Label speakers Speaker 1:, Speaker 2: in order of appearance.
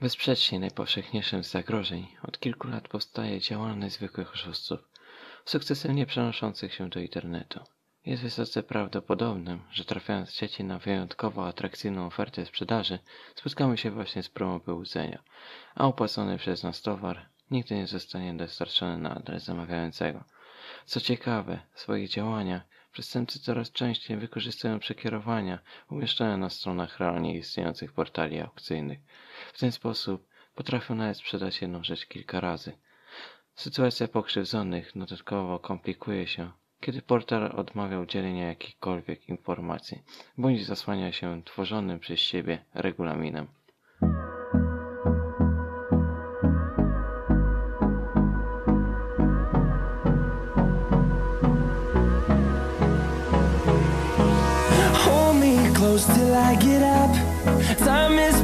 Speaker 1: Bezsprzecznie najpowszechniejszym z zagrożeń od kilku lat powstaje działalność zwykłych oszustów, sukcesywnie przenoszących się do internetu. Jest wysoce prawdopodobnym, że trafiając w sieci na wyjątkowo atrakcyjną ofertę sprzedaży, spotkamy się właśnie z próbą wyłudzenia, a opłacony przez nas towar nigdy nie zostanie dostarczony na adres zamawiającego. Co ciekawe, w swoich działaniach przestępcy coraz częściej wykorzystują przekierowania umieszczone na stronach realnie istniejących portali aukcyjnych. W ten sposób potrafią nawet sprzedać jedną rzecz kilka razy. Sytuacja pokrzywdzonych dodatkowo komplikuje się, kiedy portal odmawia udzielenia jakichkolwiek informacji, bądź zasłania się tworzonym przez siebie regulaminem.
Speaker 2: Hold me close till I get up. Time is